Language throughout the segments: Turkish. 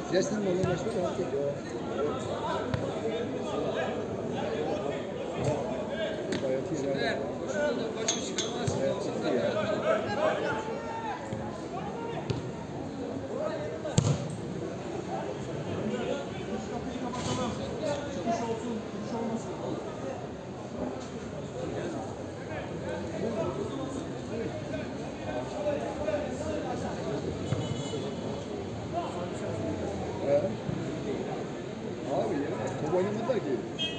Jestin mi? Ondan başka rahat ediyor. Gayet güzel. Başı çıkarmaz. Gayet çıktı ya. Abi ya, top oynamadılar ki.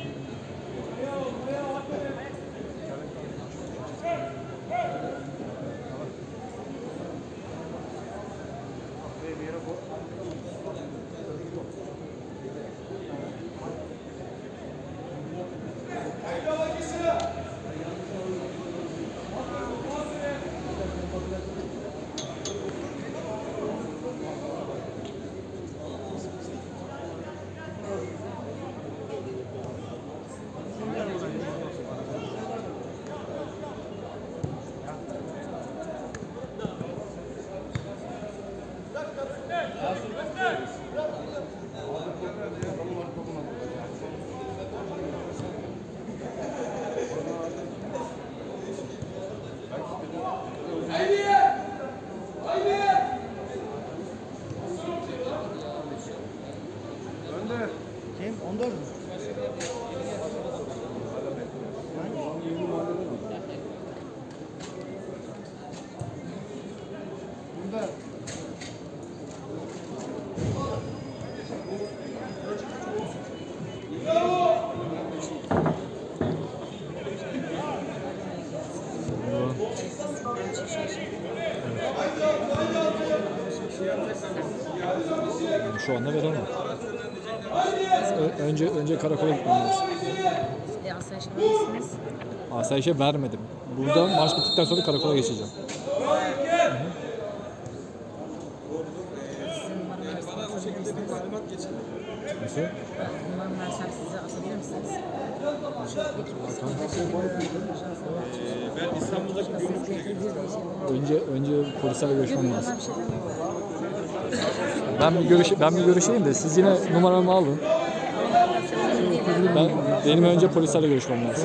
Kim? 14 mü? Bunda. Şu anda veremem. Önce karakola gitmem lazım. Asayişe vermişsiniz. Asayişe vermedim. Burada maç bittikten sonra karakola geçeceğim. Sizin numaranı versem Nasıl? numaramı versem size atabilir misiniz? Ben İstanbul'daki Önce polislerle görüşmem lazım. Bir şey demiyorum. Ben bir görüşeyim de siz yine numaramı alın. Benim önce polislerle görüşmem lazım.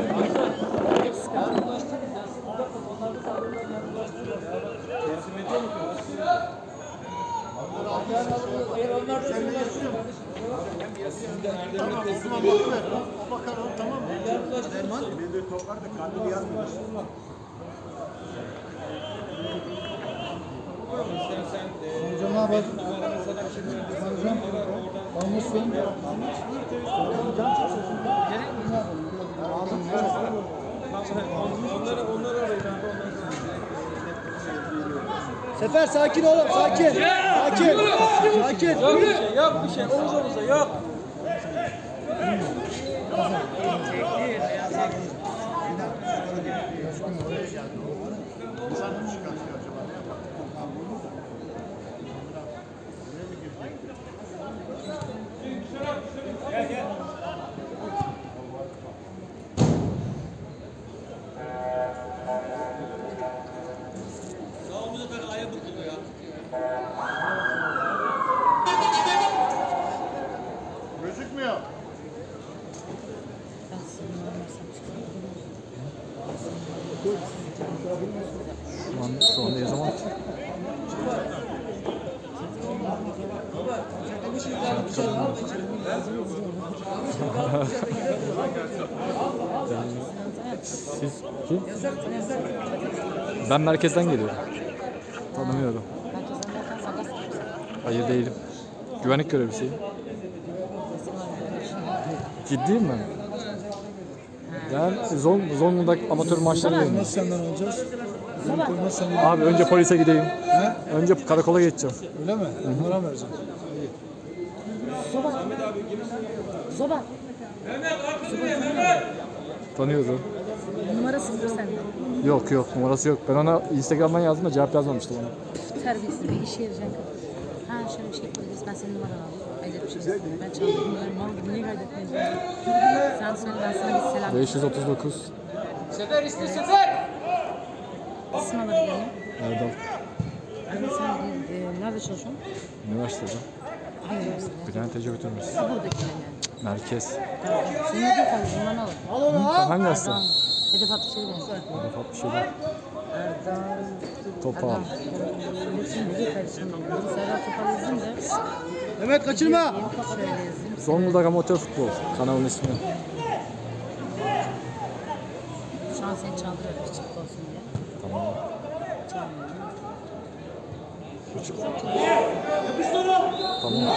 Bakalım tamam mı? Erman. Elinde top var da kendini yazmıyor. Hocam ne haber? Hocam. Almışsın. Sefer sakin oğlum, sakin. Sakin. Sakin. Yok bir şey, yok bir şey. Omuz omuza yok. Gözükmüyor. Ben sizin numaramı versem Şu anda yazamam ki. Siz kim? Ben merkezden geliyorum. Tanımıyorum. merkezden derken saklasın. Hayır değilim. Güvenlik görevlisiyim. Ciddiyim mi? Ben Zonguldak amatör maçları Nasıl oynuyorum. senden olacağız? Nasıl senden? Abi önce polise gideyim. Önce karakola geçeceğim. Öyle mi? Numara vereceğim. Zoba. Zoba. Tanıyordu. Numara sıfır sende. Yok numarası yok. Ben ona Instagram'dan yazdım da cevap yazmamıştı bana. Terbiyesiz bir işe yarayacak. Ha şöyle bir şey yapabiliriz. Ben senin numaranı alayım. Kaydet bir şey. Ben çaldım. Mal gibi niye kaydetmedin? Sen söyle ben sana bir selam. 539 Sefer iste sefer. İsim alabilir miyim? Erdal. Sen nerede çalışıyorsun? Üniversitede. Hangi üniversitede? Bülent Ece götürmüş. Ha buradakiler yani. Merkez. Senin ne diyor kardeşim? Bana alın. Al onu al. Hangi hasta? Erdal. Hedef 67 benim. Ufak bir şeyler. Erdal. Topal. Hepsini ne diyor kardeşim? Biri Serdar Topal yazayım da. Mehmet kaçırma. Şöyle yazayım. Zonguldak Amatör Futbol. Kanalın ismi. Şu an seni çaldırıyorum küçük olsun diye. Tamam. Çağırmıyorum. Tamam.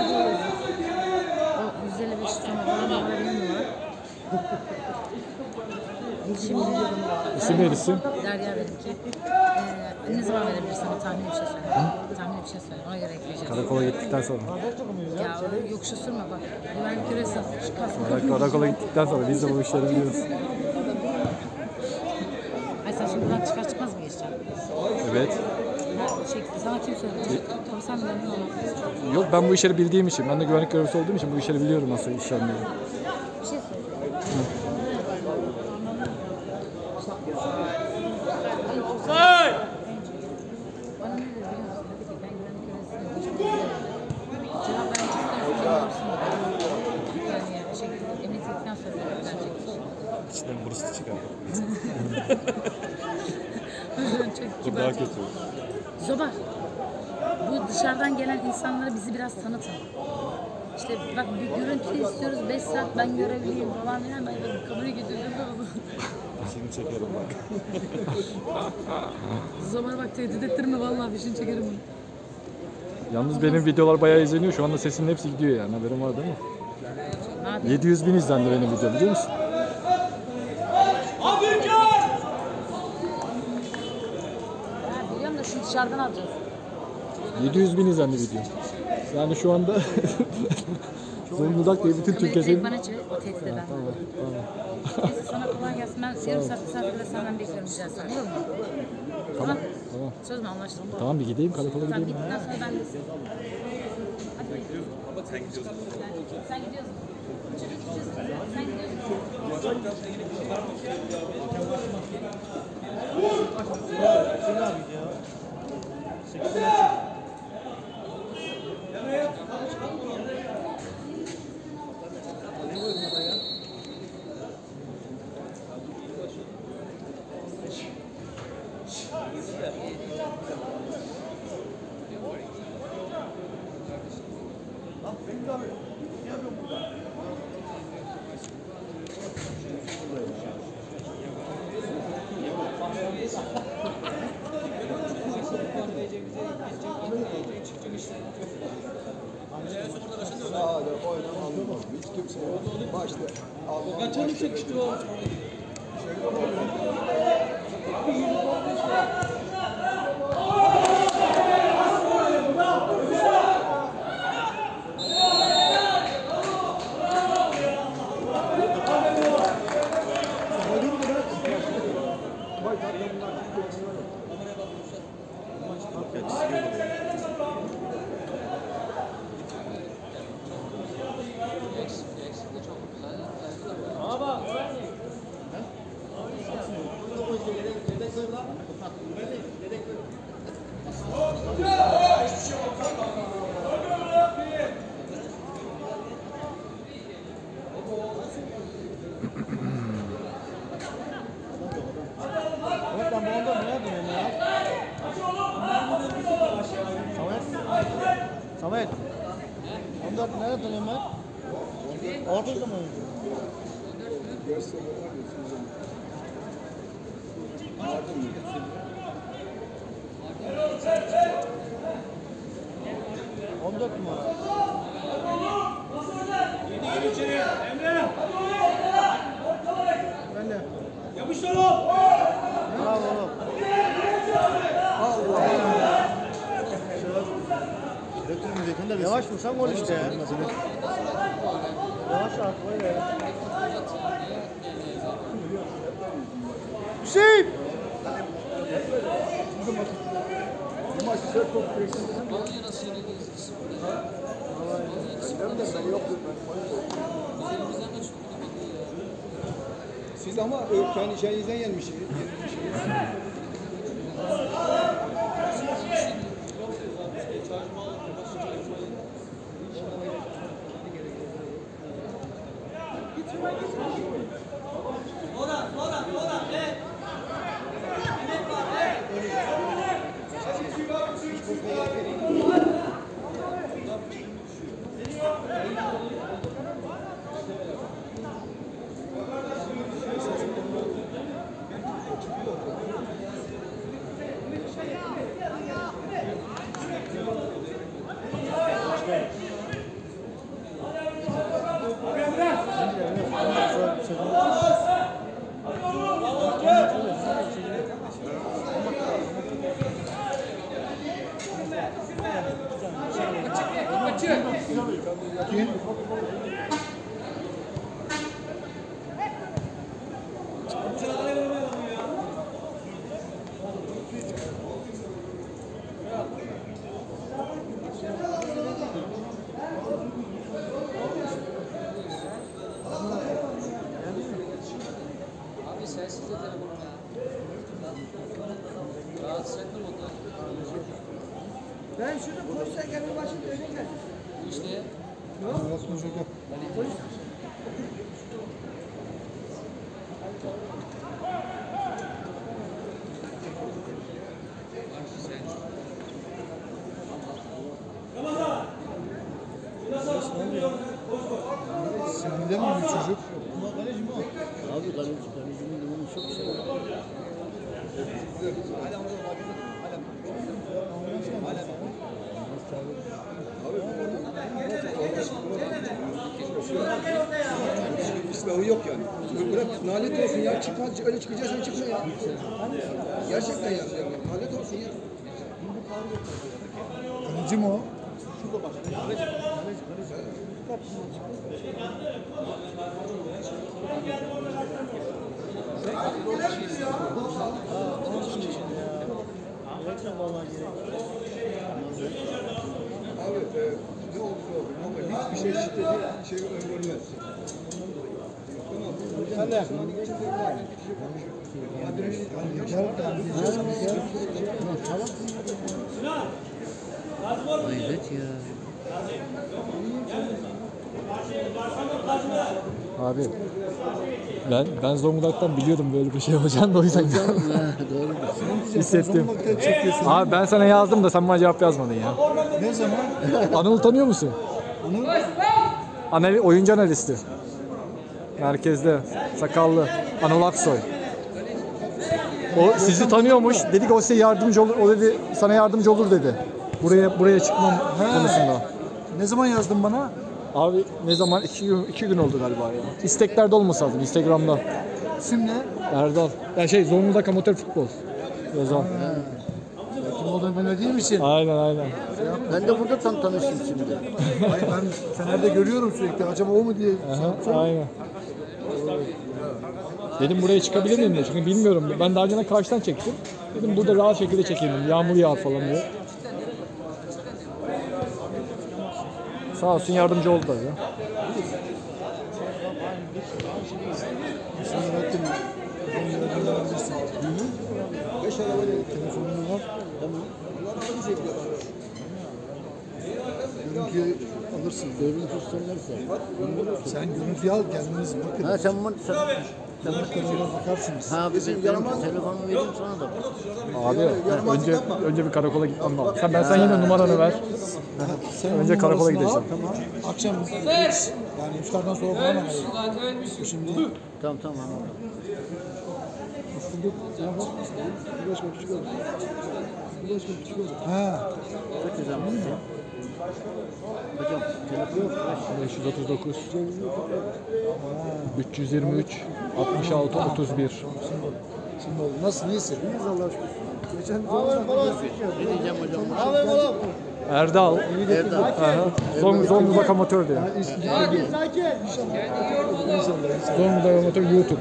O 155 sonra bana numara benim mi var? Şimdi İsim neydi isim? Derya benimki. Ne zaman verebilirsin o tahmini bir şey söyle. Tahmini bir şey söyle. Ona göre ekleyeceğiz. Karakola gittikten sonra. Ya yokuşa sürme bak. Güvenlik görevlisi şu kasını. Karakola gittikten sonra biz de bu işleri biliyoruz. Ay sen şimdi buradan çıkar çıkmaz mı geçeceksin? Evet. Ha, sana kim söyledi? Tabii sen bilen onu. Yok ben bu işleri bildiğim için, ben de güvenlik görevlisi olduğum için bu işleri biliyorum nasıl işlendiğini. Bir şey söyle. Say! Bana ne dedi biliyor musun? Dedi ki ben güvenlik görevlisiyim. Bu işi biliyorum. Cevap vermek istersen olursun. Yani emniyet gittikten sonra verecekmiş. İçinden burası çıkar. Çok Bu kibar. daha kötü. Zobar. Bu dışarıdan gelen insanlara bizi biraz tanıtın. İşte bak bir görüntü istiyoruz 5 saat ben görebileyim falan filan. Ben kamerayı getirdim de oldu. Şimdi çekerim bak. Zobar bak tehdit ettirme vallahi fişini çekerim bunu. Yalnız benim videolar bayağı izleniyor. Şu anda sesimin hepsi gidiyor yani. Haberin var değil mi? Abi 700.000 izlendi benim video biliyor musun? ha, biliyorum da şunu dışarıdan alacağız. 700.000 izlendi video. Yani şu anda Zonguldak diye bütün Direkt Türkiye'nin... bana çevir o tehdit eden. Tamam. Neyse sana kolay gelsin. Ben yarım saat bir saat bile senden bekliyorum rica etsem. Olur mu? Tamam. Tamam. Söz mü anlaştık? Tamam bir gideyim karakola Tamam gideyim. gittikten sonra ben de hadi bekliyorum. Ama sen gidiyorsun. Sen gidiyorsun. Sen gidiyorsun. Sahada oynamam. Hiç kimse yok. Başta. Kaçanı çekişti o. Samet. 14 nerede tanıyorum ben? Ortada mı? numara. Gel içeri. Emre. Ben de. Yapıştır oğlum. Bravo oğlum. Allah Allah. Yavaş vursan gol işte ya. Yavaş at böyle. Hüseyin! Bu maç güzel top siz ama kendi şeyinizden yenmişsiniz. Abi sensiz de telefonu ya. Rahatsız etme onu. Ben şurada polise gelme başında öyle İşte. Sinirde mi bir çocuk? Abi kalecinin durumu çok şey. Silahı yok yani. Bırak nalet olsun ya. Çık öyle çıkacaksan çıkma ya. Gerçekten yani. Nalet olsun ya. Kaleci mi o? Abi ne olursa olsun ama hiçbir şey şiddeti şey öngörmez. Hayret ya. Abi ben Zonguldak'tan biliyordum böyle bir şey olacağını da o yüzden Doğru. hissettim. Abi ben sana yazdım da sen bana cevap yazmadın ya. Ne zaman? Anıl'ı tanıyor musun? Oyuncu analisti. Merkezde. Sakallı. Anıl Aksoy. O sizi tanıyormuş. Dedik o size yardımcı olur. O dedi sana yardımcı olur dedi. Buraya çıkmam konusunda. Ne zaman yazdın bana? Abi ne zaman? 2 gün oldu galiba ya. İsteklerde olması lazım. Instagram'da. İsim ne? Erdal. Yani Zonguldak Amatör Futbol. Yazan. Kim olduğunu ben değil misin? Aynen. Ben de burada tanıştım şimdi. Hayır ben Fener'de görüyorum sürekli. Acaba o mu diye. Aha, aynen. Dedim buraya çıkabilir miyim diye. Çünkü bilmiyorum. Ben daha önce karşıdan çektim. Dedim burada rahat şekilde çekeyim. Yağmur yağar falan diye. Sağ olsun yardımcı oldu tabii. Beş araba telefonum var. Tamam. Görüntüyü alırsın. Görüntü isterlerse. Sen görüntüyü al kendiniz bakın. Ha sen Kameradan bakarsınız. Ha bir telefonumu vereyim sana da. Abi önce bir karakola gitmem lazım. Sen yine numaranı ver. Sen Önce onun karakola numarasını al, gideceğim. Tamam. Akşam yani iftardan sonra falan arayın. Şimdi Tamam anladım. Ha. Çok güzel. Hocam telefon yok. 539 323 66 31. Şimdi oldu. Nasıl? İyisin? İyiyiz Allah'a şükür. Geçen Ne diyeceğim hocam? Erdal. Aha. Zonguldak Amatör diye. Zonguldak Amatör YouTube.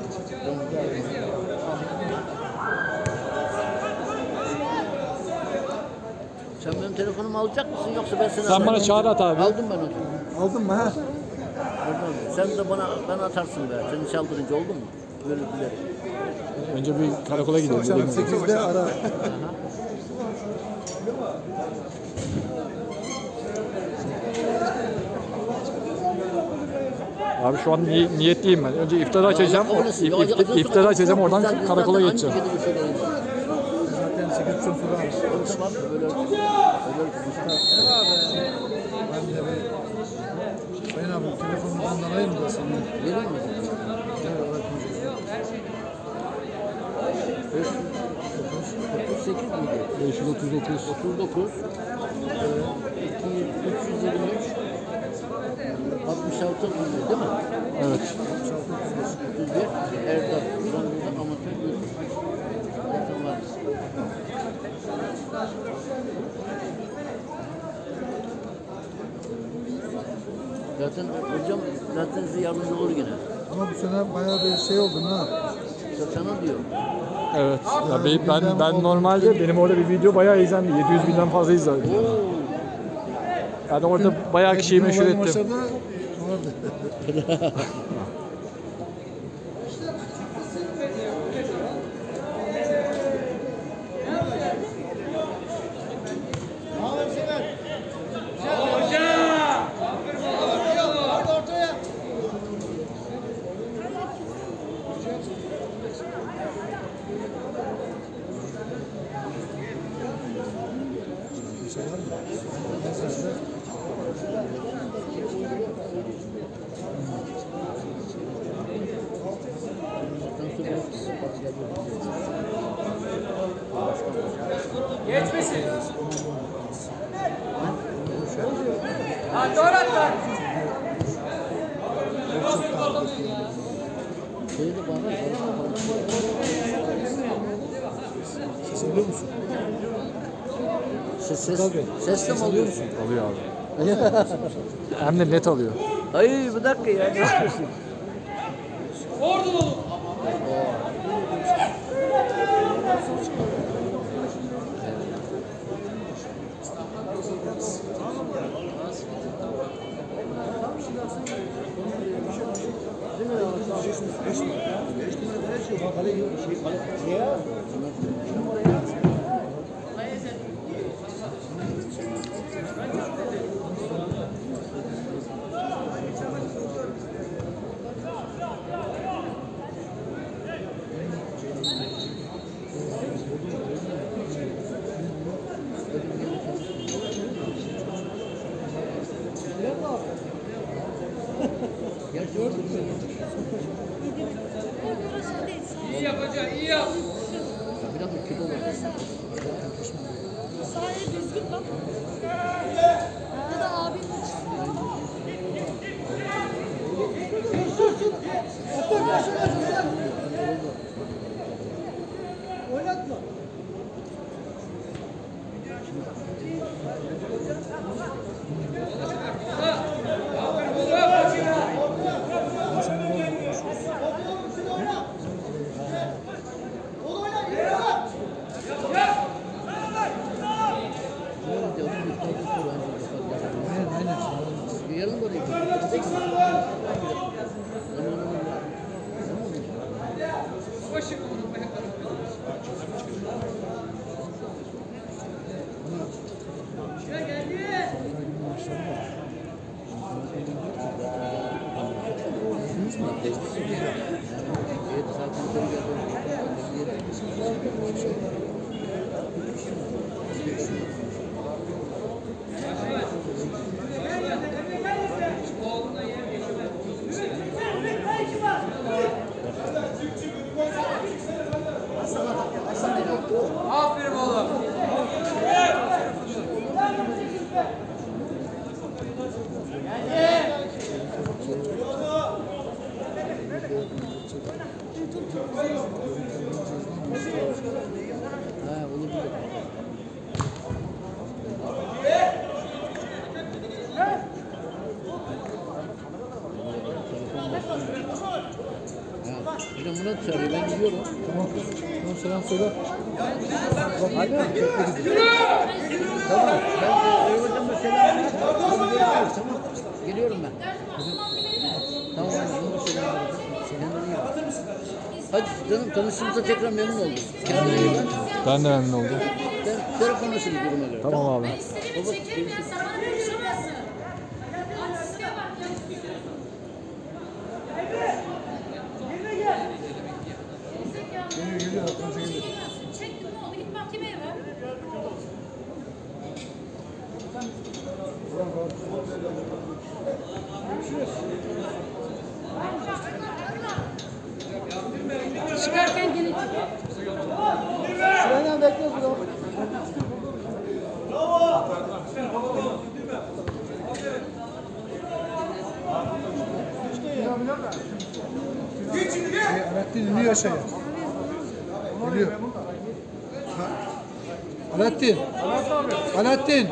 Sen benim telefonumu alacak mısın yoksa ben seni Sen bana çağrı at abi. Aldım ben onu. aldın mı ha? Sen de bana atarsın be. Seni çaldırınca oldu mu? Böyle bilerek. Önce bir karakola gidelim. Akşam 8'de ara. Abi şu an niyetliyim ben. Önce iftarı açacağım. İftarı açacağım, oradan karakola geçeceğim. Zaten sıkıntı sıfır abi. Tamam böyle Ben de bir Sayın abi telefonundan alayım da seni. verir mi? Gel bırakın. 38 miydi? 539. 39 323 66 mıydı değil mi? Evet. 31 Erdal İstanbul'da amatör YouTube. Zaten var. Zaten hocam zaten size yardımcı olur gene. Ama bu sene bayağı bir şey oldu ha. Sana diyor. Evet. Ya ben normalde benim orada bir video bayağı izlendi. 700 binden fazla izlendi. Yani orada bayağı kişiyi meşhur ettim. Maçlarda vardı. Geçmesin. Ha doğru atlar. Şeyde bana Ses alıyor musun? ses de mi alıyorsun? Alıyor abi. Hem de net alıyor. Hayır bir dakika ya ne yapıyorsun? Oradan oğlum. İyi yap hoca, iyi yap. Biraz da kilo var. Sahaya düzgün bak. Ya da abinin açısından. Oynatma. Yarın da oraya Başı aferin oğlum. Ha olabilir. Bir de Murat çağırıyor, ben gidiyorum. Tamam. Tamam selam söyle. Hadi. Tamam, ben hocama selam ver. Tamam, geliyorum ben. Tamam, hocama selam ver. Kendine iyi bak. Hadi canım, tanıştığımıza tekrar memnun oldum. Kendine iyi bak. Ben de memnun oldum. Ben telefonlaşırız duruma göre. Tamam abi. Ben istediğimi çekeyim ya, sen bana konuşamazsın. Artistliğe bak ya. Alaaddin iniyor aşağıya. Geliyor. Alaaddin. Alaaddin.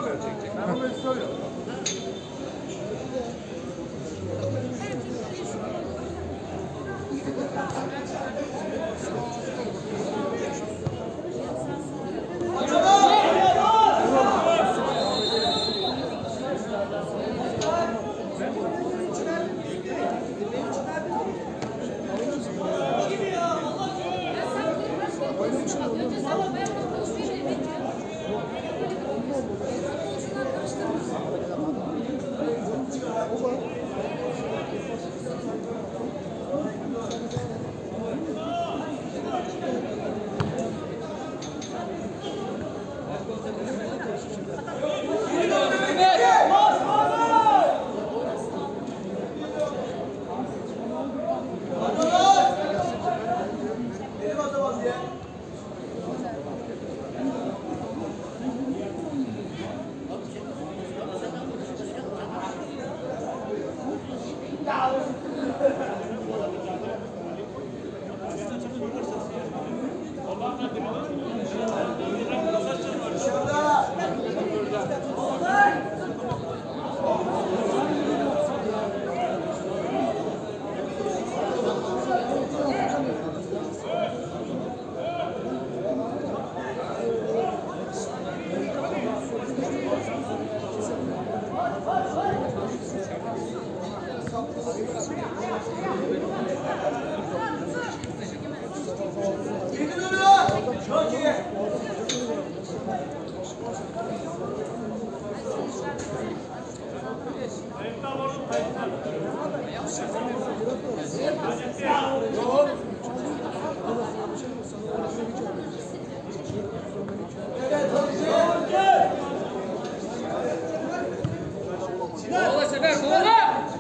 Kovala Sefer, kovala!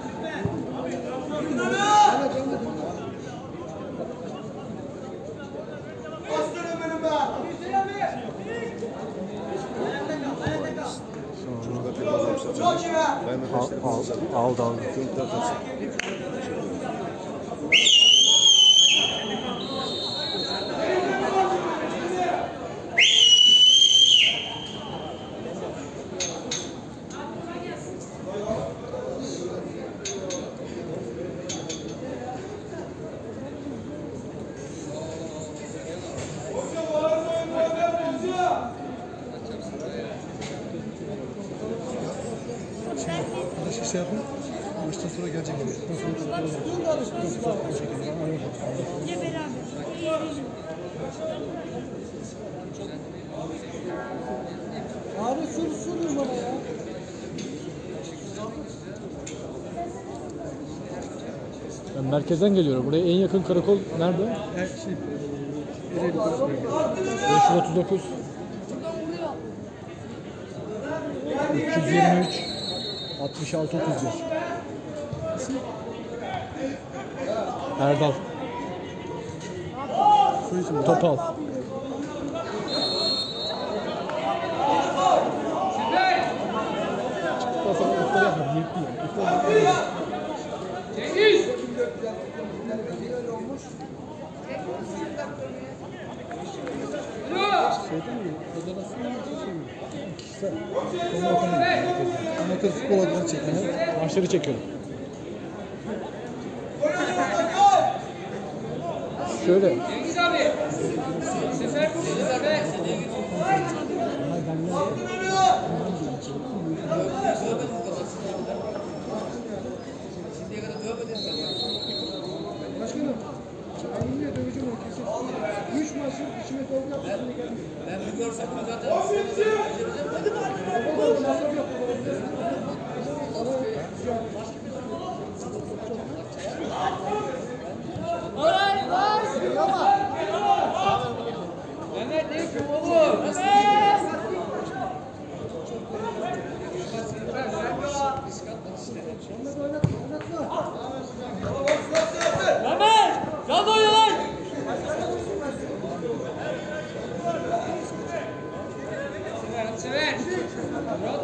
Aldı. Arkadaş şey yapın. Maçtan sonra gelecek. Abi sür bana ya. Ben merkezden geliyorum. Buraya en yakın karakol nerede? 539 323 66 31 Erdal Topal Cengiz! Amatör futbol adına çekmeye. maçları çekiyorum. Şöyle Cengiz abi! Sefer burada, Sefer! Başkanım. Ben niye döveceğim onu kesin. 3 maçın içime dolgu yaptım. Ben bir görsem zaten. Mehmet ne yapıyorsun oğlum? Mehmet! Can oyna lan! Sever, Sever! Murat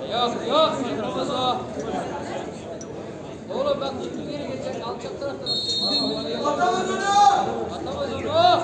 Yok yok. Yapamaz o. Oğlum bak gitti geri geçecek. Alçak taraftan atacak. Atamaz onu. Atamaz onu.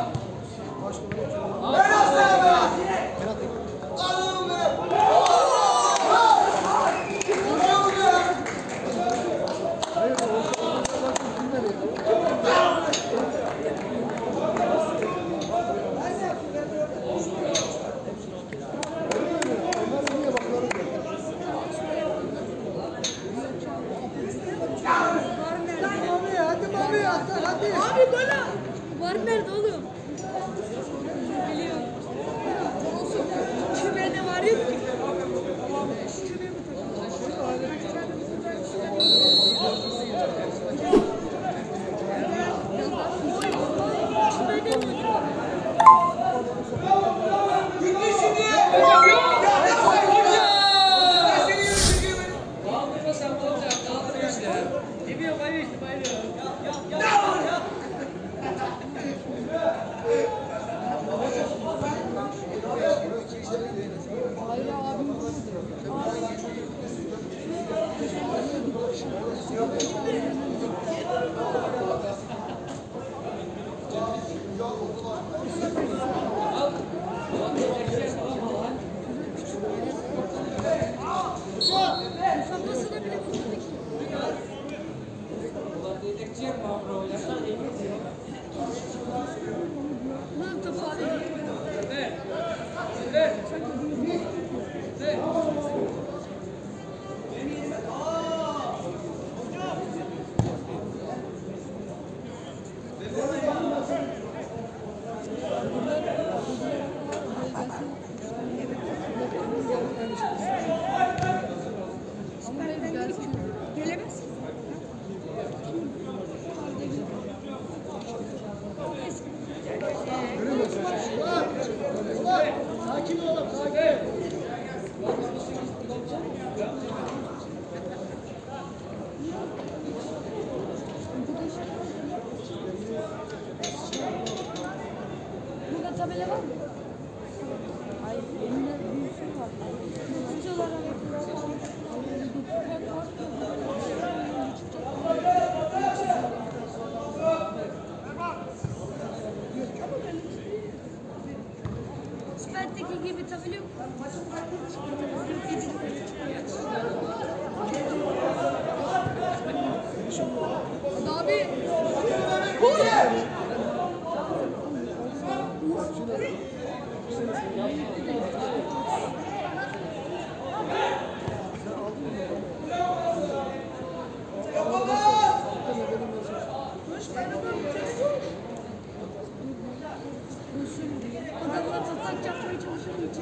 Abi bana. Var nerede oğlum? Geliyor. Olsun. Şubede var yok ki. Şubeye mi Kaldırma sen olacak. Kaldırma işte. Gidiyor bayıyor işte bayıyor. Kafasına bile vurmadık. Lan kafa gelemez ki. Burada tabela var mı? Hayır, elimde bir şey var. Tutuyorlar Süper'deki gibi tabela yok. Abi. Adamlar tatak yapmaya çalışıyor için.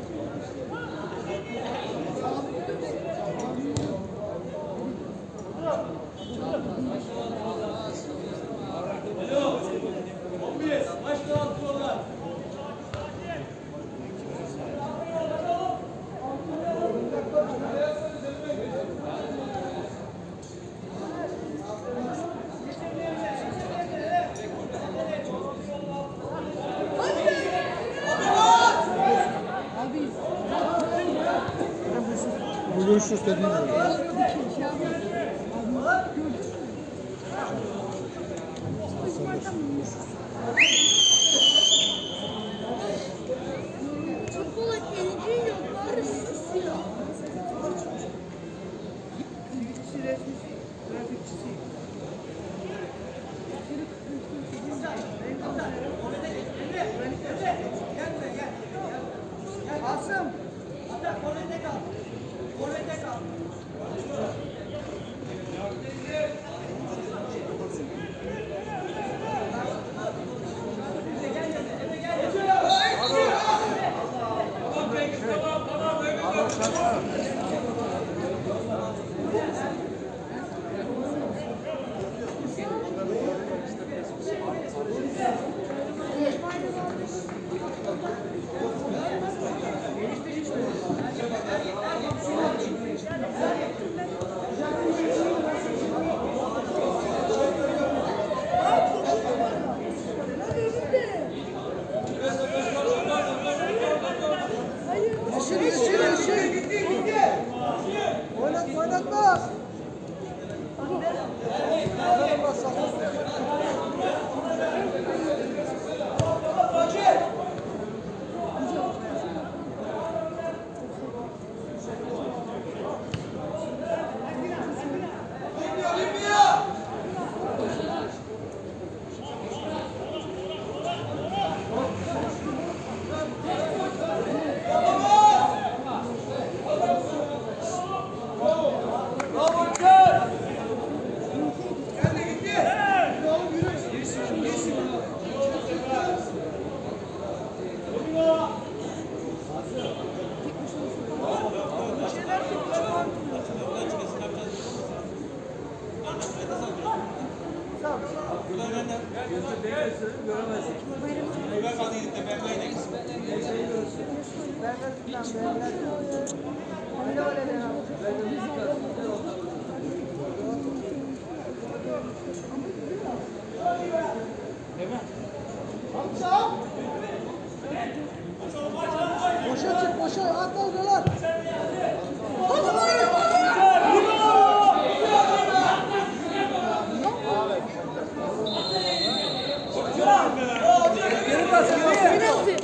Görüşürüz dediğim gibi. Futbola ilgi yok var. Asım. Yeşil yeşil yeşil. Boşa çık, boşa. At oralar. Geri bas, geri.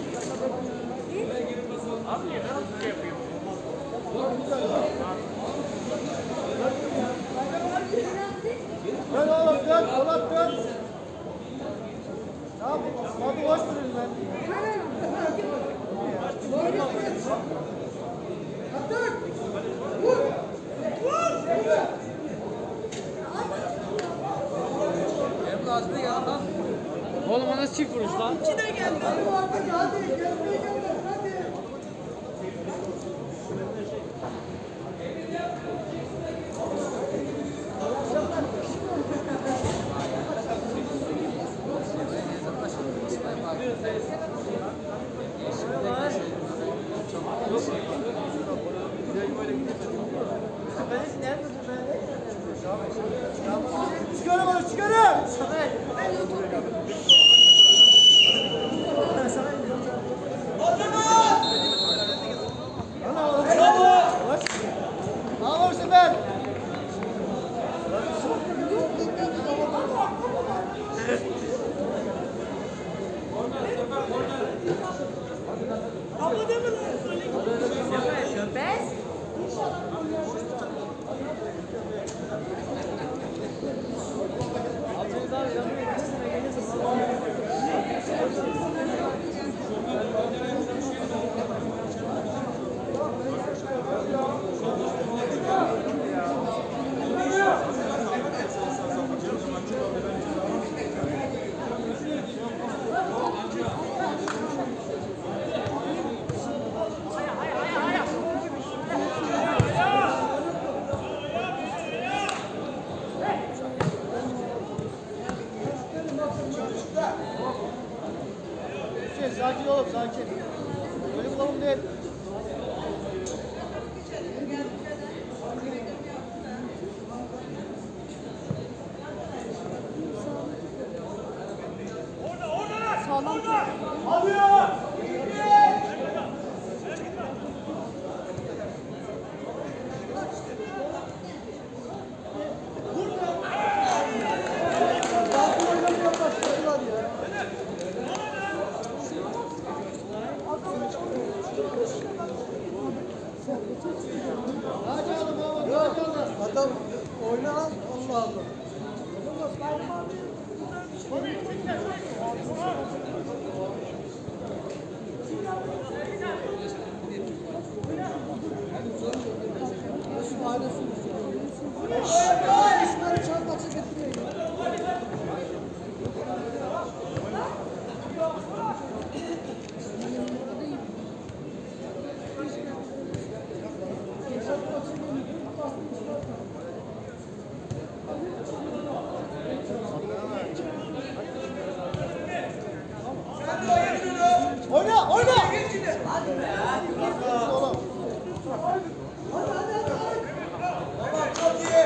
Dön oğlum, dön. Polat dön. Tamam, hadi boş durun ben. Oğlum o nasıl çift vuruş lan? Çıkarım onu, çıkarım. Bravo Sefer. Sakin ol, sakin. Benim kolum değil. Sağlam top. Adam oyna al, Allah Allah. İsmail çarpması getiriyor. Oyna, oyna! Hadi be! Oğlum. Tamam, çok iyi!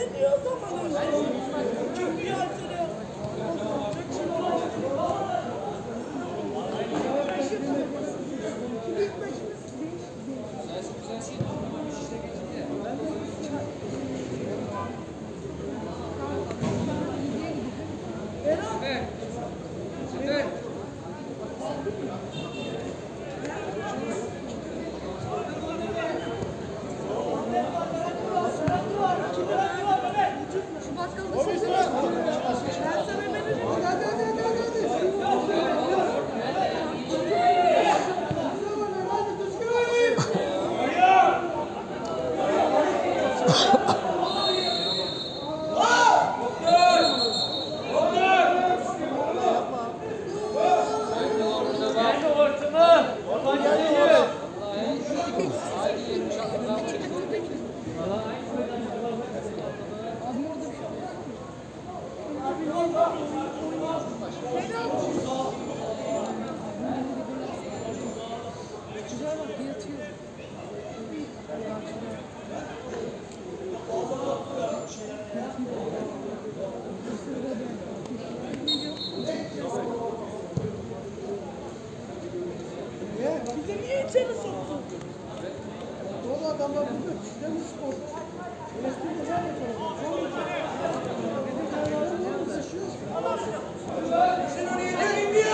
ediyor o zaman öyle. Çok iyi açılıyor. Şu bakkalı da sesini ben sana veririm. Güzel bak yatıyor. Bizi niye içeri soktun? Doğru adamlar burada. Sizden mi spor? Eleştirdi ben yapalım. Bizim hayvanlarımız yaşıyor. Sen oraya gelin diyor.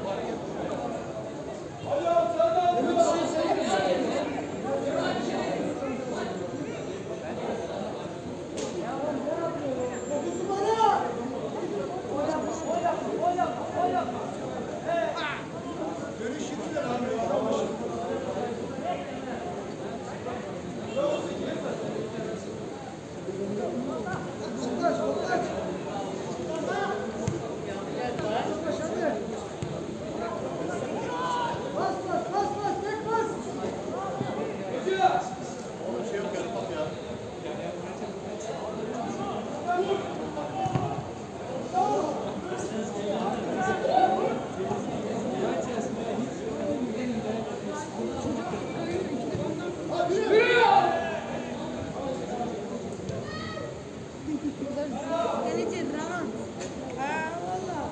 Geleceğiz Rahman. Ha valla.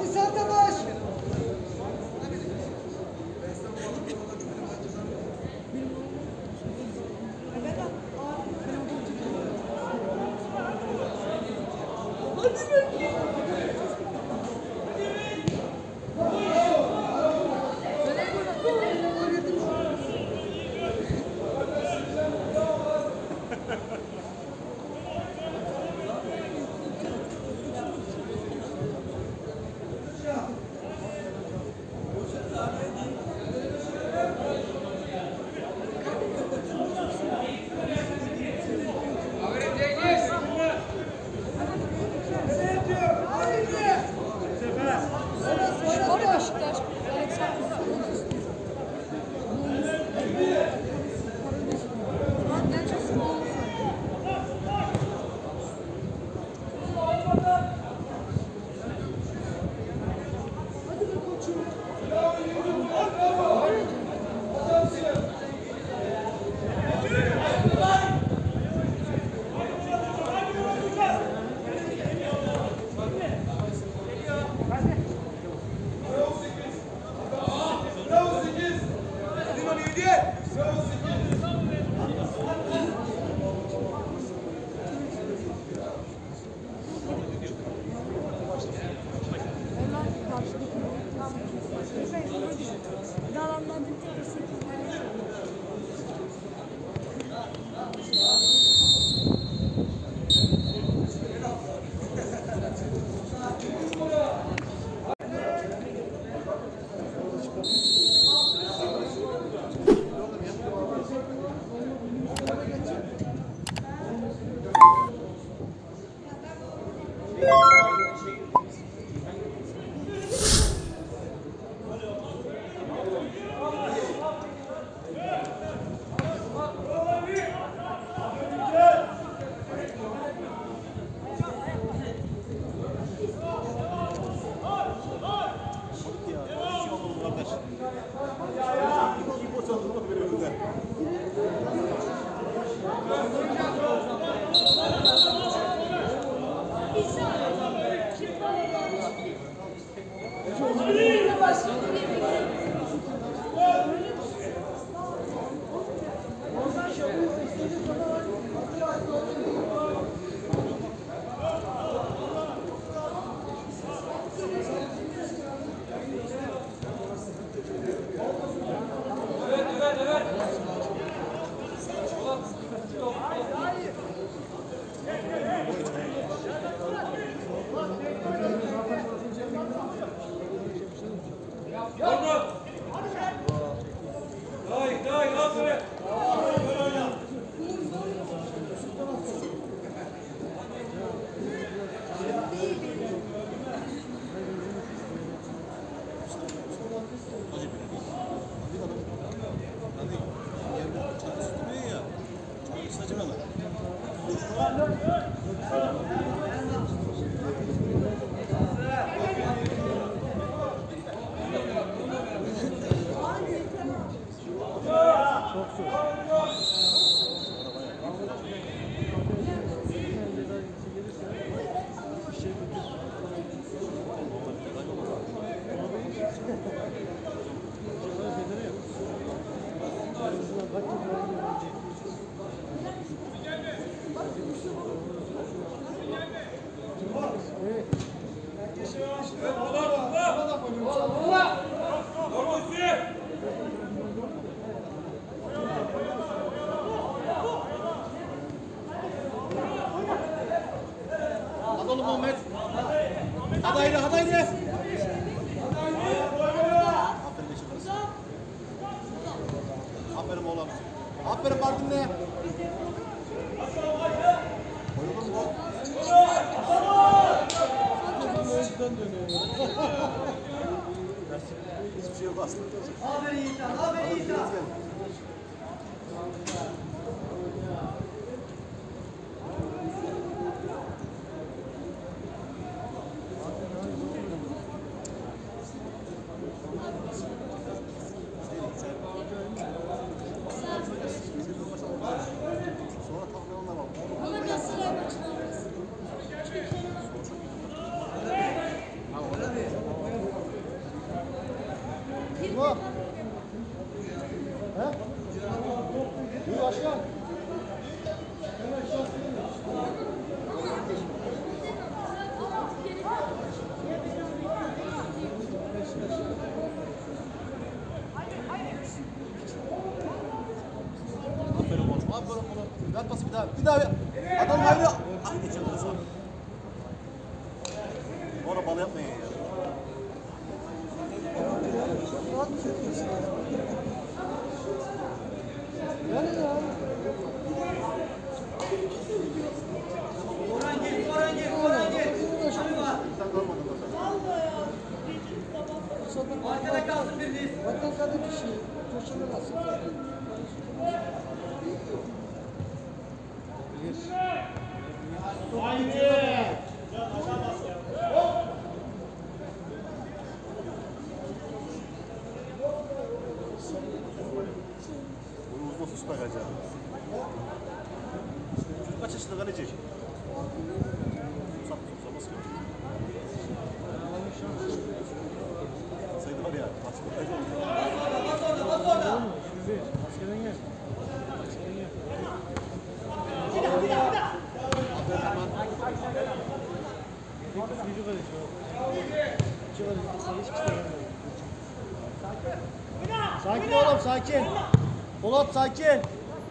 Hadi Sertabaş. Var ya Beşiktaş. Hadi Muhammed. Hadi haydi. Aferin oğlum. Aferin Mardin'le. Hiçbir şey yok aslında. Aferin Yiğit'e, aferin Yiğit'e. Ama Galatasaray maçını alırız. Sakat pası bir daha. Bir daha. Adam ayrı. Ah geçiyor. Orada bal yapmayın ya. Arkada kalsın biriniz. Bakın kadın kişi. Koşamazsın. Bunu uzun süper kaleci. Çocuk kaç yaşında kaleci? Uzamaz ki. Sayıda var ya. Maçta kaleci oldu. Sakin oğlum sakin. Polat sakin.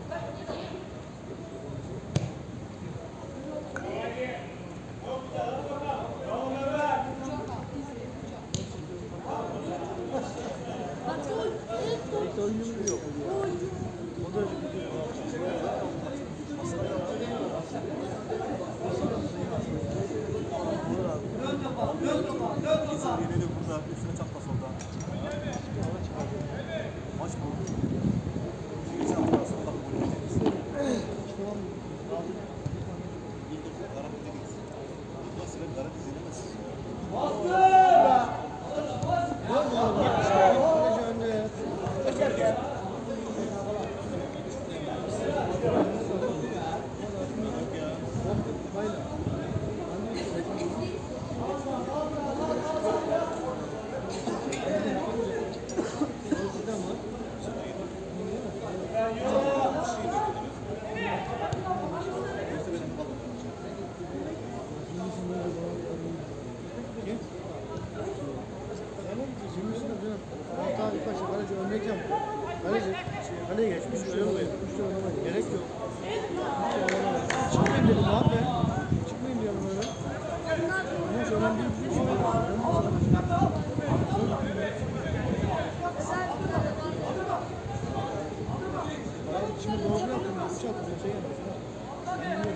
Yine de burada üstüne çapla solda. Maç bu. Geçen hafta aslında gol yiyeceğiz. İlk de Karadeniz'e gitsin. Bundan sonra Karadeniz yenemez. Kaleye geçmiş öyle oluyor. Gerek yok. Çıkmayın dedim abi. Çıkmayın diyorum öyle. Neyse önemli değil. Şimdi doğru yaptım. Üç attım. Şey yaptım.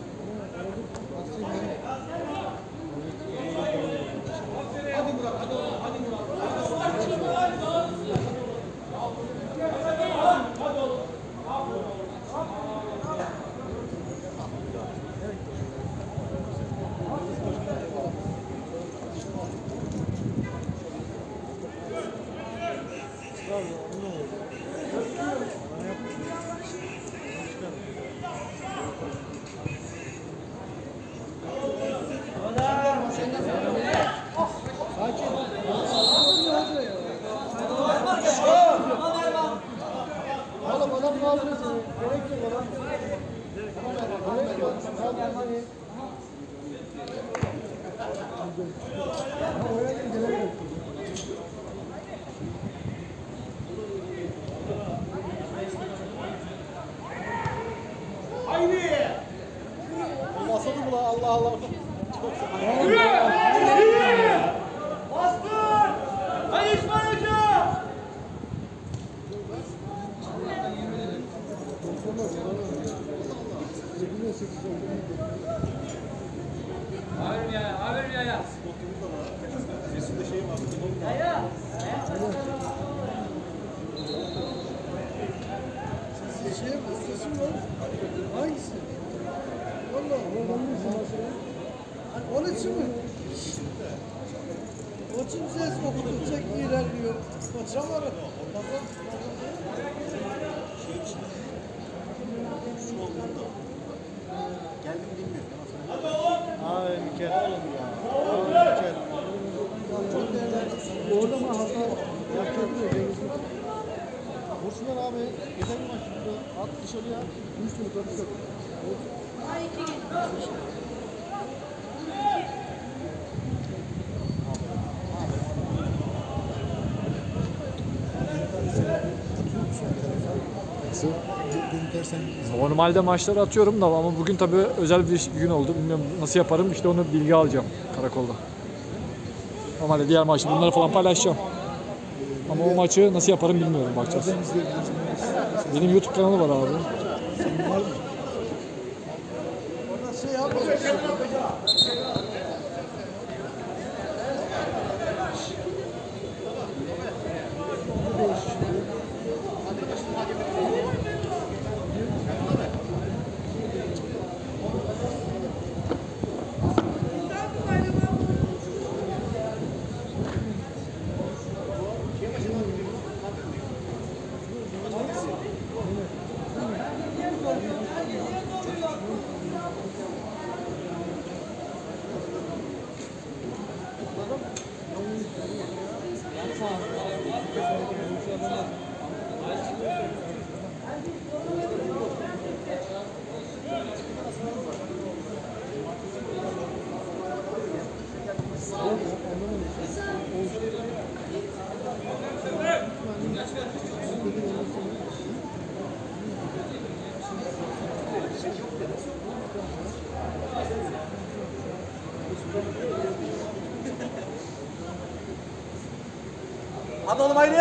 Oğlum adam kaldırır seni. Gerek yok adam. Gerek yok. Kaldır seni. Oraya gidelim. Olmazsa da bu Allah Allah. Bastır! Hadi İsmail Hoca! Aferin ya, aferin ya. Resimde şey var. Ya. Şey mi? Ustası mı? Hangisi? Allah Allah. Onun için mi? O için ses okudukça ilerliyor. Hocam var. Şu olduğunda. Geldim bilmiyorum. Abi mükemmel olur ya. Mükemmel. Orada mı hata yapacak mı? Vursunlar abi. Yeter mi maç burada? At dışarıya. 3 tur kapıştık. Nasıl? Normalde maçları atıyorum da ama bugün tabii özel bir gün oldu. Bilmiyorum nasıl yaparım. İşte onu bilgi alacağım karakolda. Normalde diğer maçı bunları falan paylaşacağım. Ama o maçı nasıl yaparım bilmiyorum, bakacağız. Benim YouTube kanalı var abi. Hadi oğlum haydi.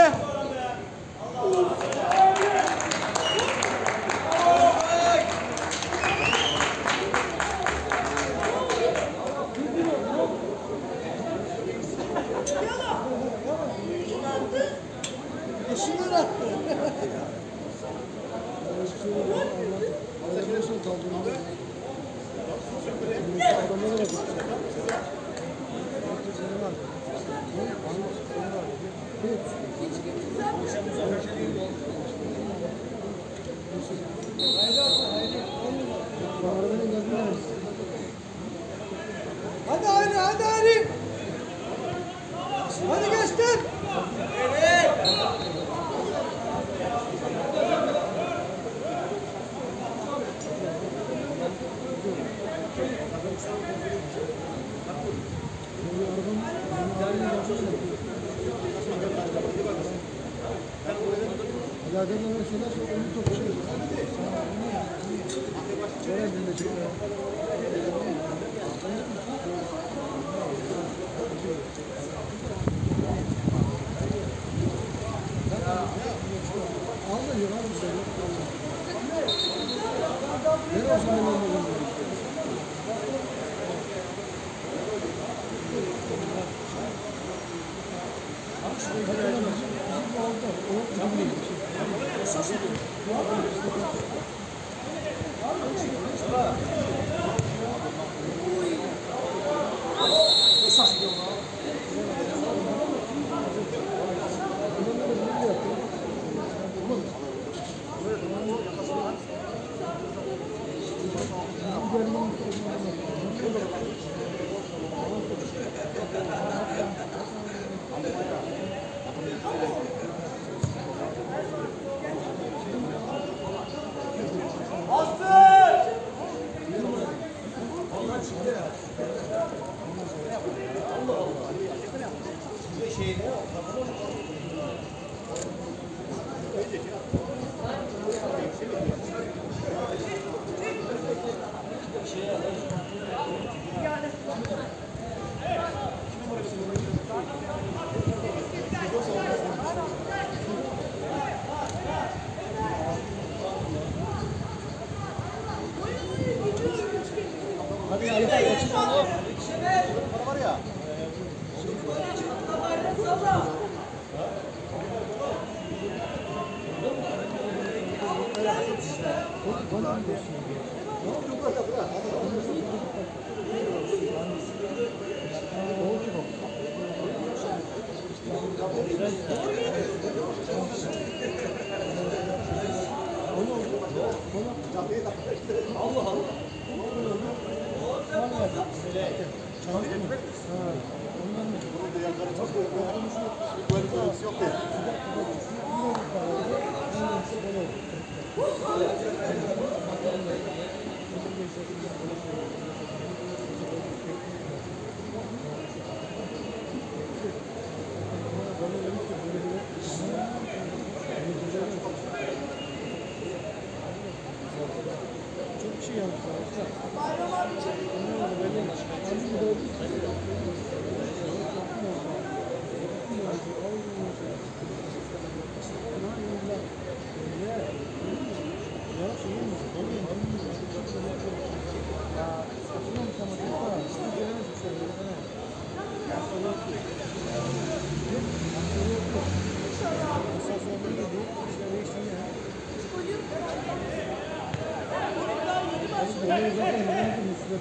Hadi hadi hadi hadi. Hadi geçtim.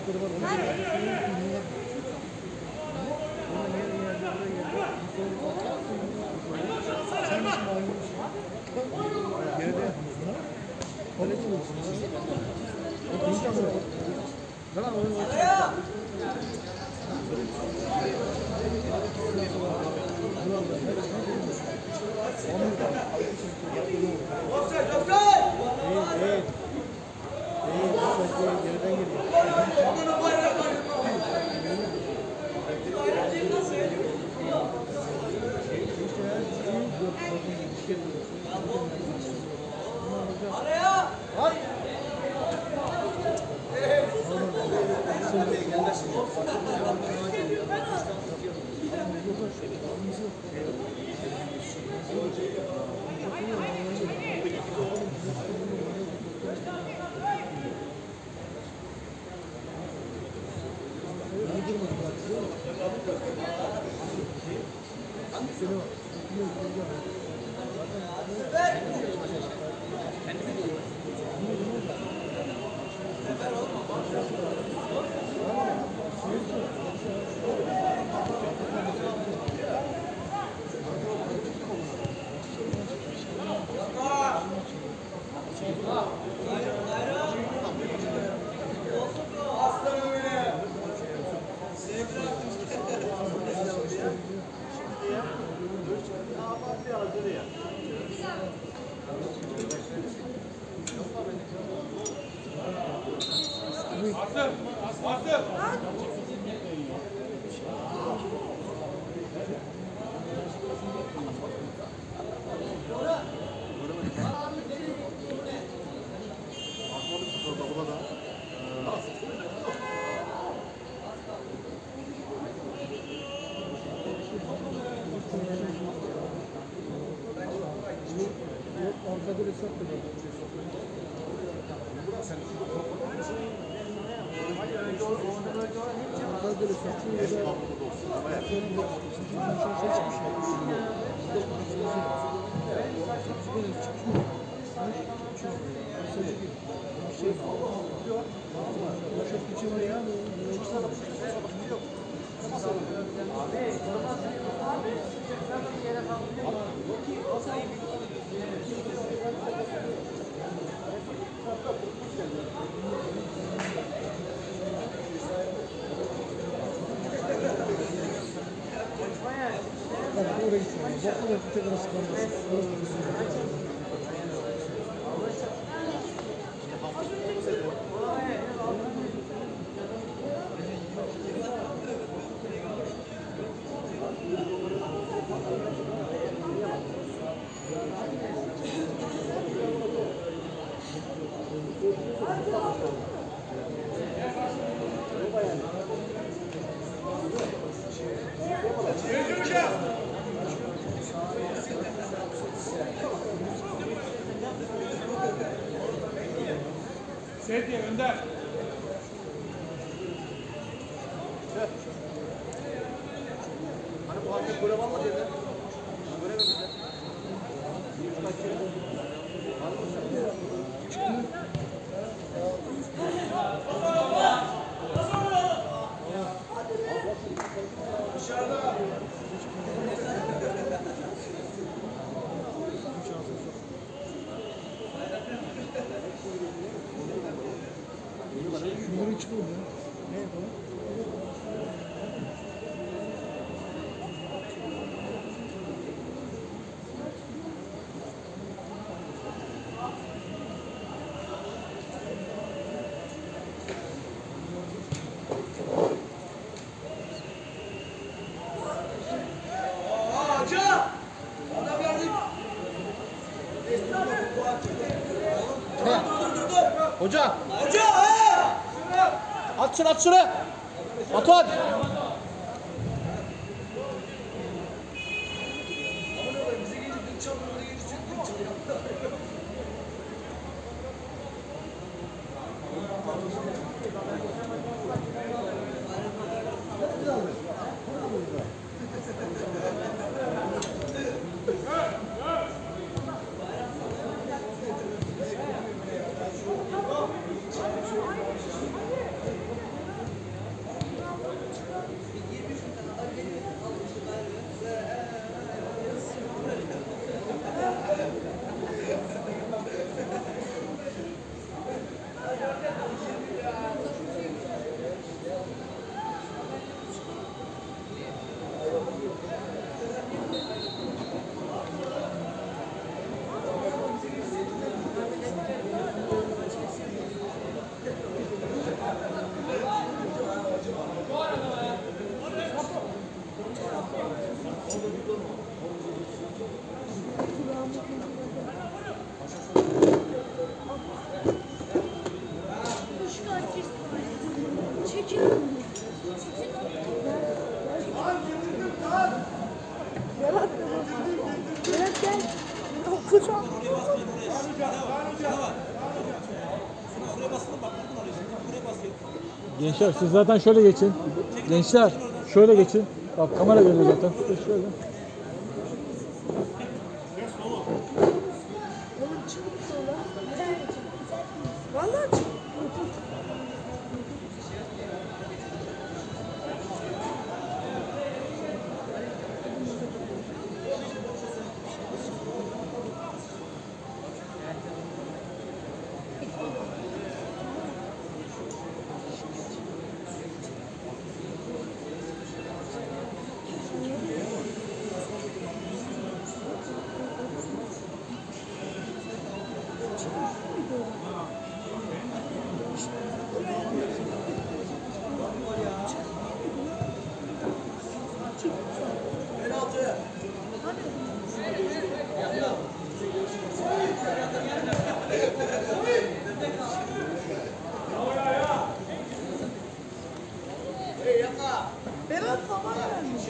çocukları var. Onun sen nasıl malum? Yerde yapmışsın. Kaleci olsun. O kıyıdan mı? Lan onu Sedye Önder. Hani bu hakem görev almadı ya. Görev mi bize? şunların çıkıyor ya. Ne yapalım? Hoca! Hoca! At şunu, at şunu! Batuhan! Çıkacağım. Gençler siz zaten şöyle geçin. Gençler şöyle geçin. Bak kamera görüyor zaten. Şöyle. Oğlum çıkmıyor lan. Vallahi çıkmıyor. Berat baba gelmiş.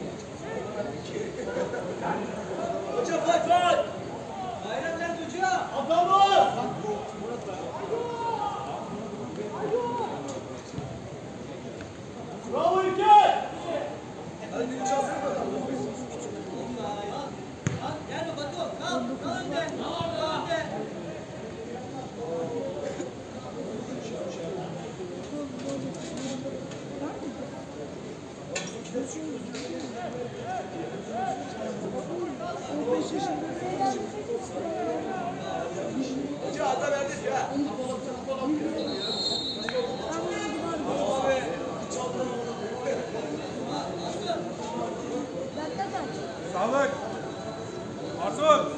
Sağlık. Arsun.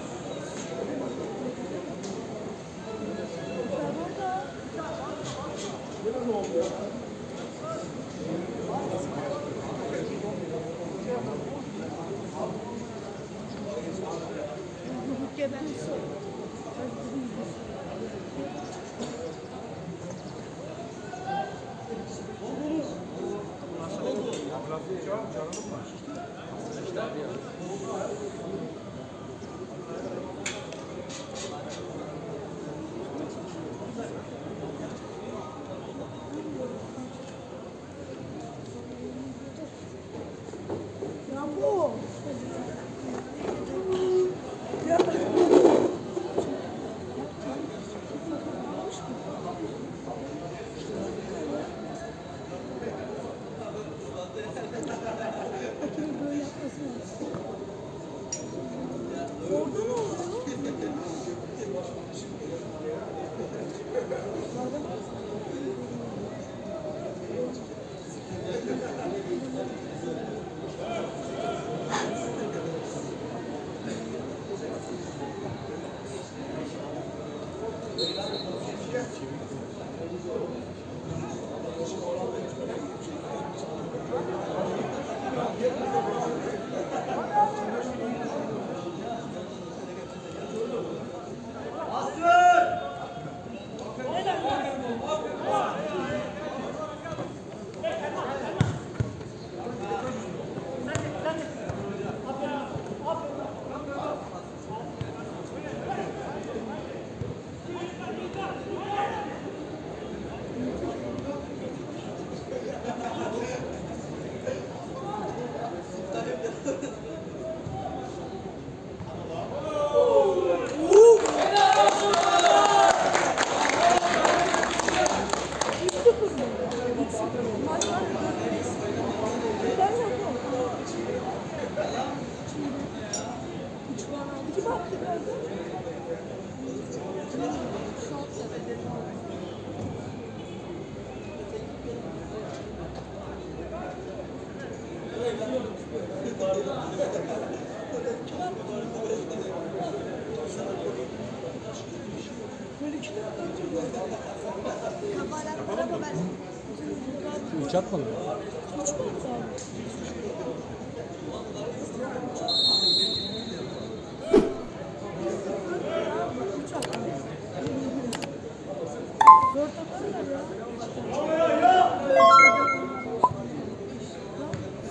Hiç atmadım.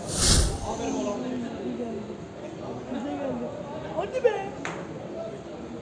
Hadi be.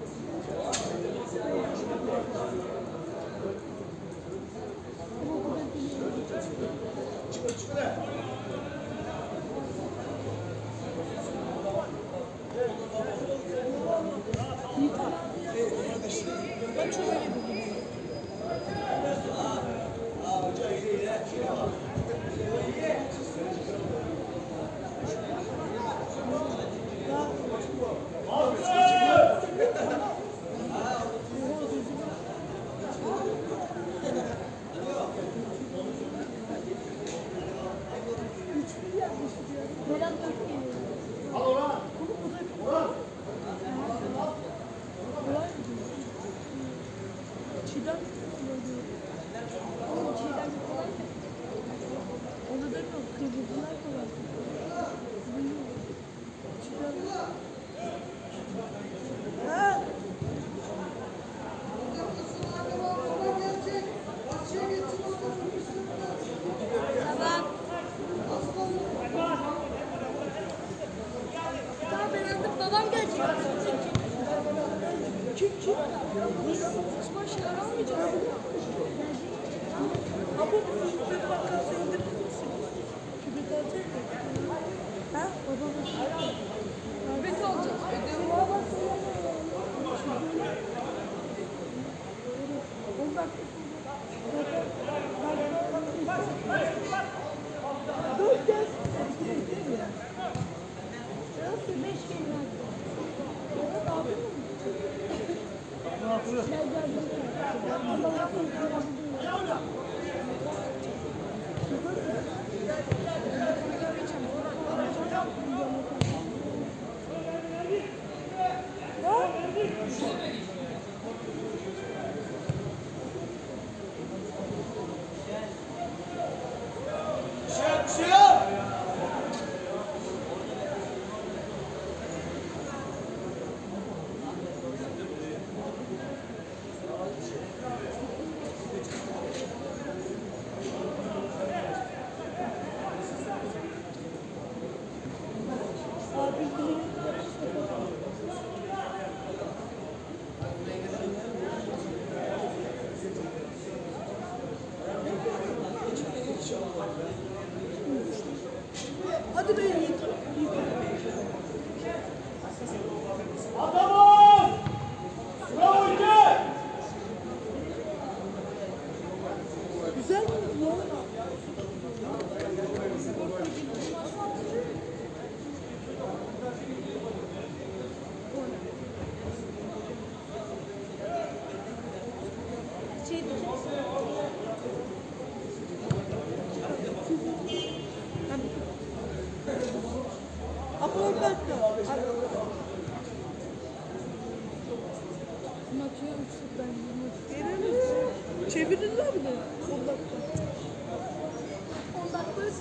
babam gelecek. Kim? Osman şeyler almayacak. Ama bu hükümet bankası indirir misin? Hükümet alacak mı? Ha? Babamız. Hükümet alacağız. Ondan. Dört kez. Nasıl 5 kez var? Hadi be Yiğit. Adamım! Bravo İlker! Güzel mi? Ama 10 dakika. Anlatıyor musun ben? Veririz. Çevirirler mi? 10 dakika. 10 dakika.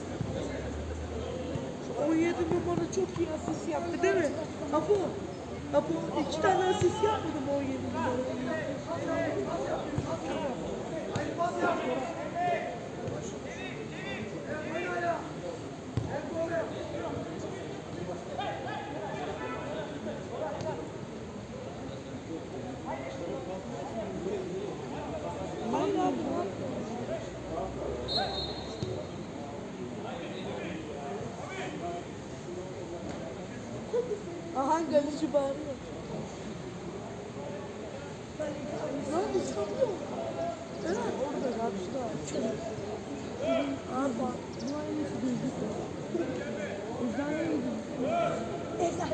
17 numara çok iyi asist yaptı değil mi? Apo 2 tane asist yapmadı mı 17 numara? Aha galeci bağırıyor. Lan ıslandı mı? Evet orada karşıda. Abi bak. Bu aynısı bildik. Eczane mi bildik? Eczane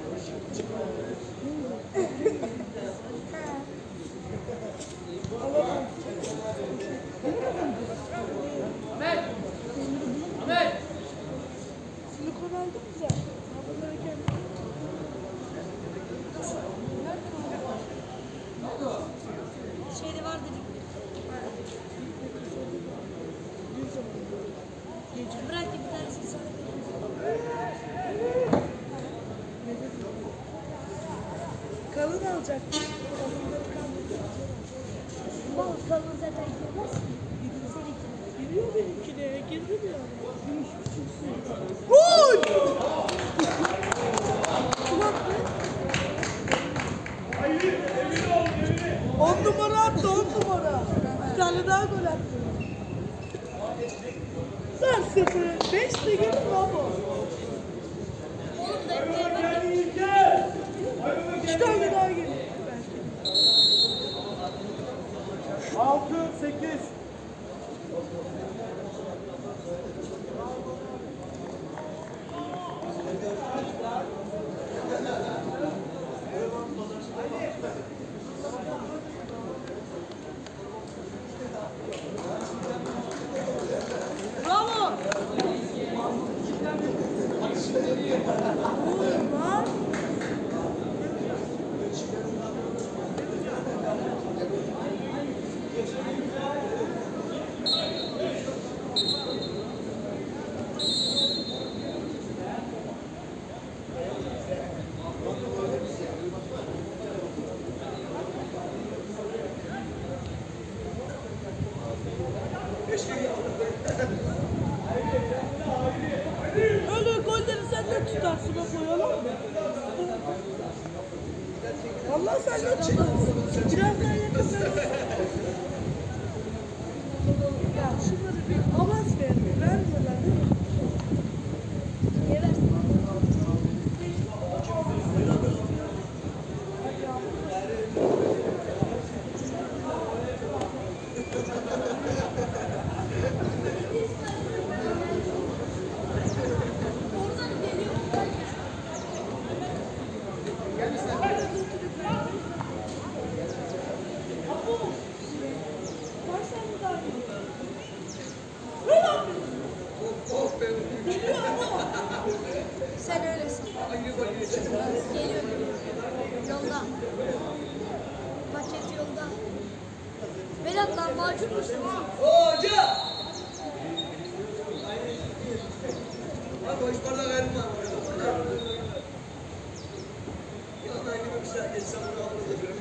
Ahmet! Ahmet! Silikon aldın mı sen? Bunları kendin. Şeyde var dedik. Bırak bir tanesini sana kalın alacak. Bak kalın zaten girmez mi? Giriyor benimkine. Girdi mi ya? Gol! On numara attı, 10 numara. Bir tane daha gol attı. 4-0. 5 de gelin bravo. 2 tane daha gelin. 6-8. Bravo. Öyle golleri sen de tutarsın, o koyalım mı? Allah senden çıkmasın. Biraz daha yakın. Ya şunları bir avans vermiyorlar değil mi? Niye versin? Sen öylesin. Geliyor. Yolda. Paket yolda. Berat lan macunmuşsun ha. Hoca! Bak hoş bardak verin lan. Yanına gibi bir şey geçsem bunu alırım.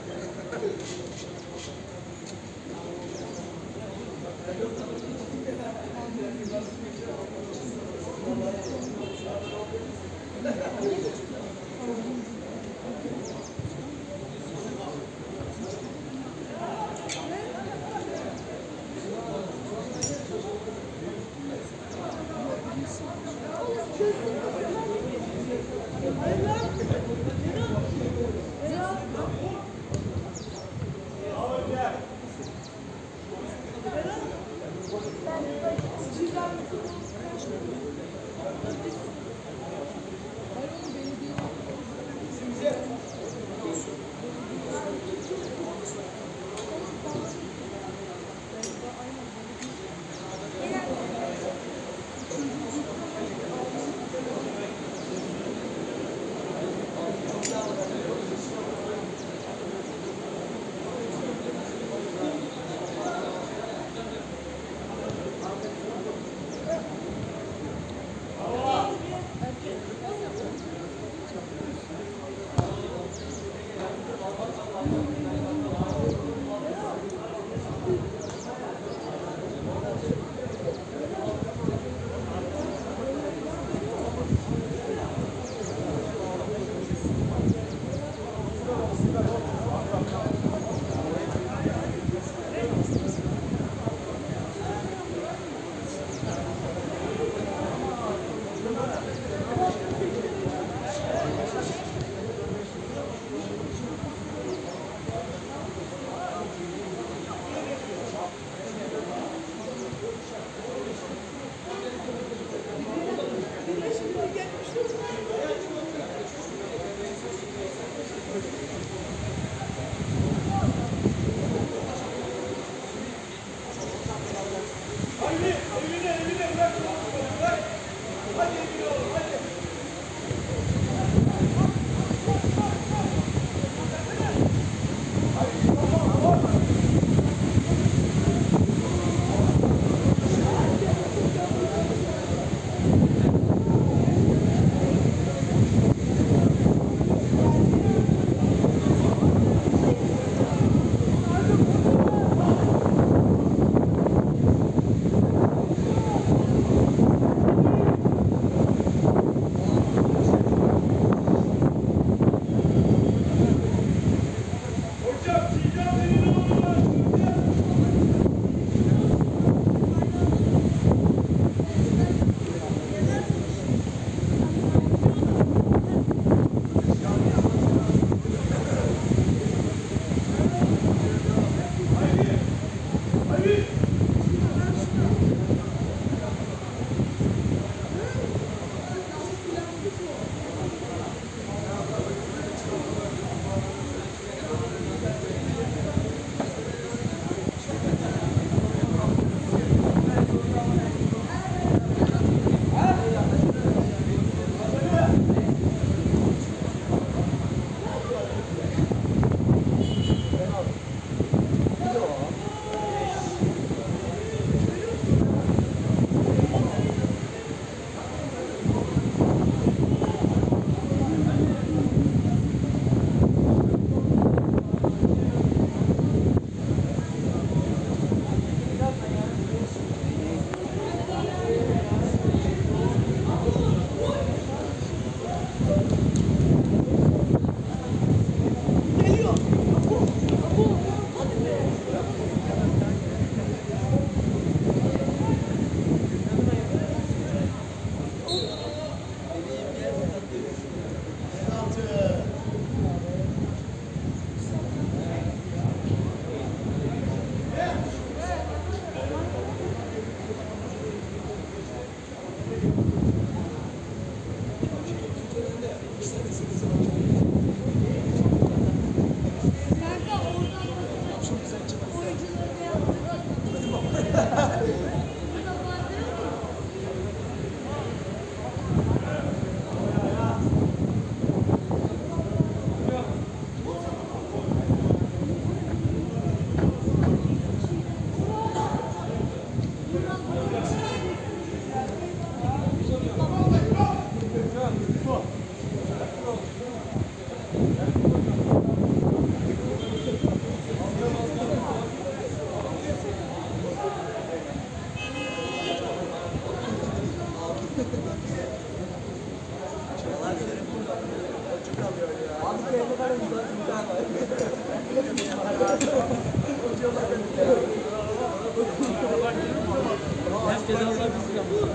Herkes Allah bizi ama.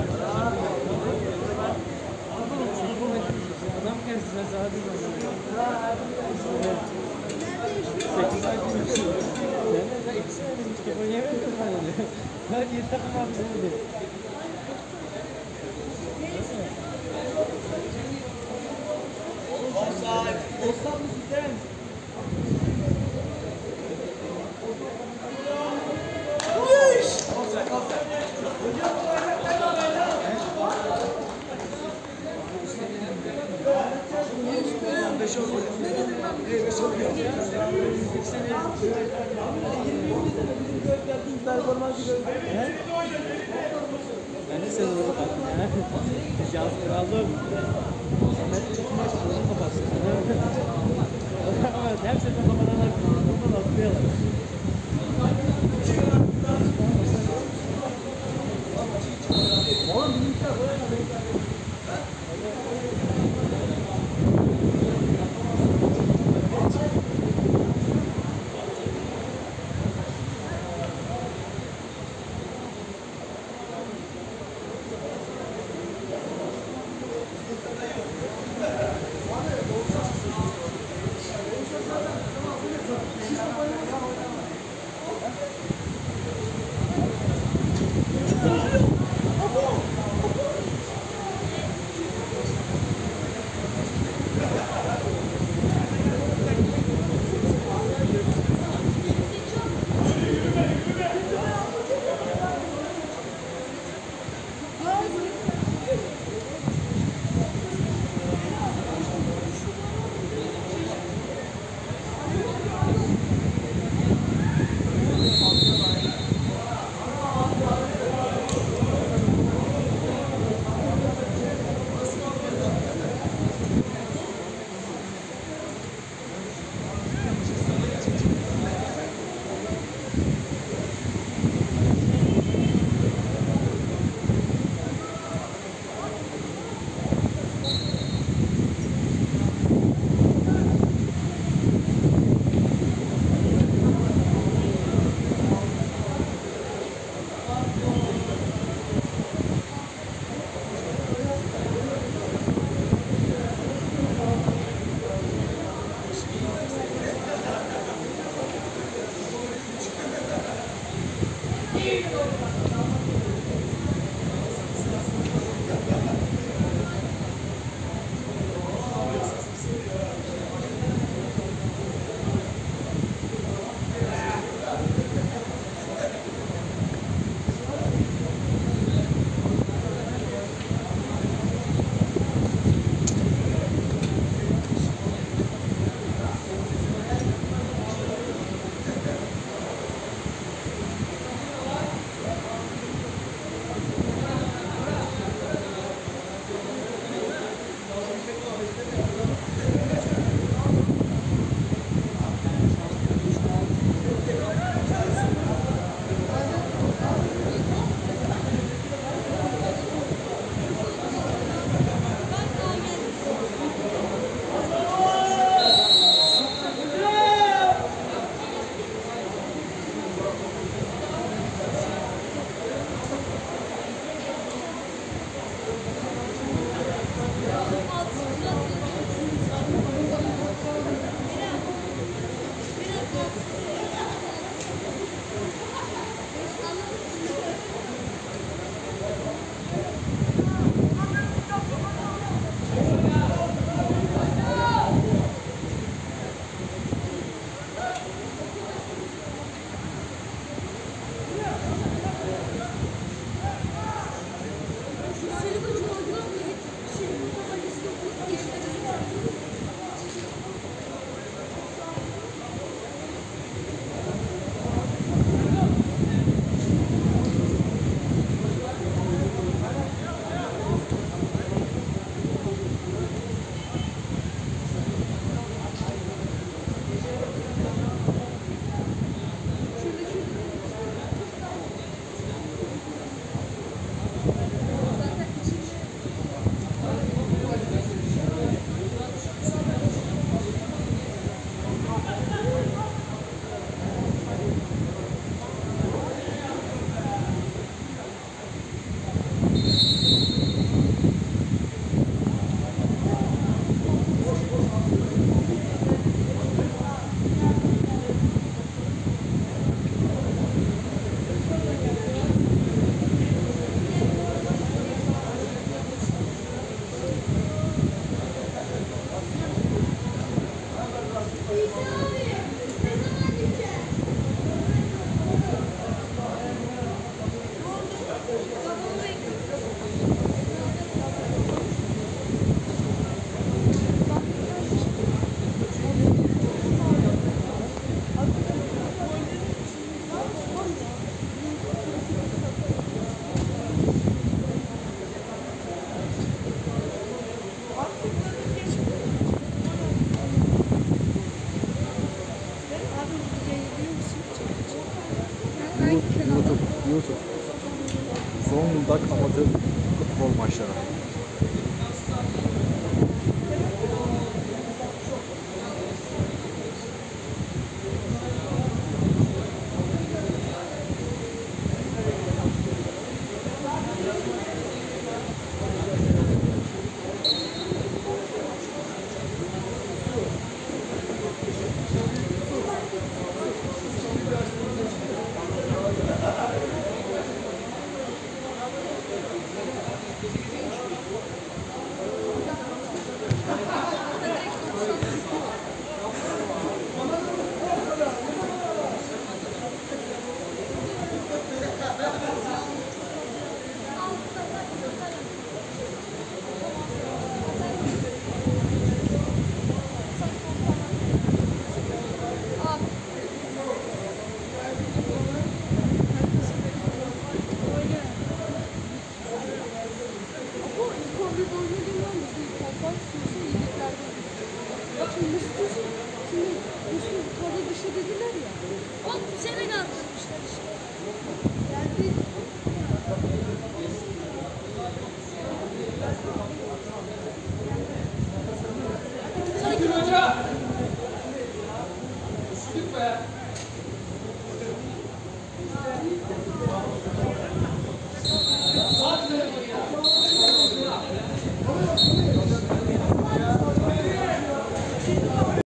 Adam kendisine sahip olmalı. 8 ay konuşuyor. Sen 2 sene hiç kafa yemedin mi? Ben yırtakım abi dedi. Olsan mısın sen? Ben de seni orada baktım ya. Şans kralım. Samet çok maç kapatsın. Evet, hepsini kafadan atlıyorlar.